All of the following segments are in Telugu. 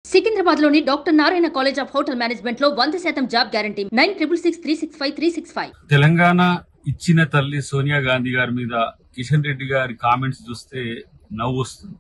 సికింద్రాబాద్ లోని doctor Narayana college of hotel management లో 100% జాబ్ గ్యారంటీ 966365 తెలంగాణ ఇచ్చిన తల్లి సోనియా గాంధీ గారి మీద కిషన్ రెడ్డి గారి కామెంట్స్ చూస్తే నవ్వు వస్తుంది.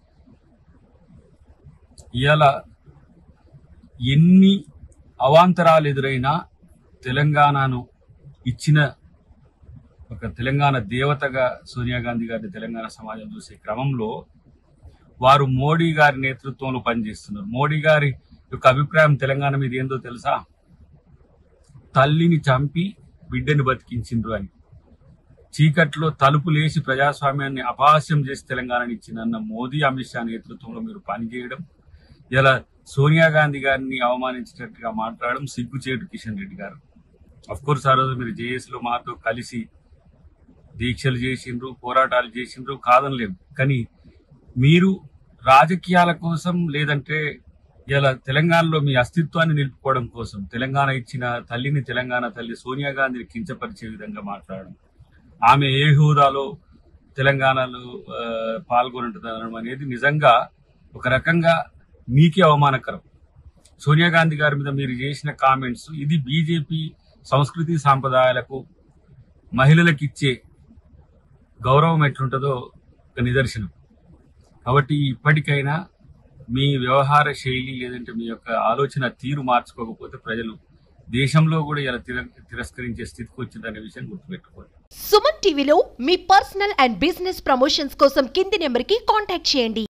ఇవాళ ఎన్ని అవాంతరాలు ఎదురైనా తెలంగాణను ఇచ్చిన ఒక తెలంగాణ దేవతగా సోనియా గాంధీ గారిని తెలంగాణ సమాజం చూసే క్రమంలో వారు మోడీ గారి నేతృత్వంలో పనిచేస్తున్నారు. మోడీ గారి యొక్క అభిప్రాయం తెలంగాణ మీద ఏందో తెలుసా? తల్లిని చంపి బిడ్డని బతికించిండ్రు అని. చీకట్లో తలుపులేసి ప్రజాస్వామ్యాన్ని అపహాస్యం చేసి తెలంగాణని ఇచ్చిన మోదీ అమిత్ షా నేతృత్వంలో మీరు పనిచేయడం, ఇలా సోనియా గాంధీ గారిని అవమానించేటట్టుగా మాట్లాడడం సిగ్గుచేటు కిషన్ రెడ్డి గారు. అఫ్కోర్స్ ఆ రోజు మీరు జేఏసీలో మాతో కలిసి దీక్షలు చేసిండ్రు, పోరాటాలు చేసిండ్రు, కాదనలేము. కానీ మీరు రాజకీయాల కోసం లేదంటే ఇలా తెలంగాణలో మీ అస్తిత్వాన్ని నిలుపుకోవడం కోసం తెలంగాణ ఇచ్చిన తల్లిని, తెలంగాణ తల్లి సోనియా గాంధీని కించపరిచే విధంగా మాట్లాడడం, ఆమె ఏ హోదాలో తెలంగాణలో పాల్గొంటుందనడం అనేది నిజంగా ఒక రకంగా మీకే అవమానకరం. సోనియా గాంధీ గారి మీద మీరు చేసిన కామెంట్స్ ఇది బీజేపీ సంస్కృతి సాంప్రదాయాలకు, మహిళలకు ఇచ్చే గౌరవం ఎట్లుంటుందో ఒక నిదర్శనం. కాబట్టి ఇప్పటికైనా మీ వ్యవహార శైలి లేదంటే మీ యొక్క ఆలోచన తీరు మార్చుకోకపోతే ప్రజలు దేశంలో కూడా ఇలా తిరస్కరించే స్థితికి వచ్చిందనే విషయం గుర్తుపెట్టుకోండి. సుమన్ టీవీలో మీ పర్సనల్ అండ్ బిజినెస్ ప్రమోషన్స్ కోసం కింది నెంబర్కి కాంటాక్ట్ చేయండి.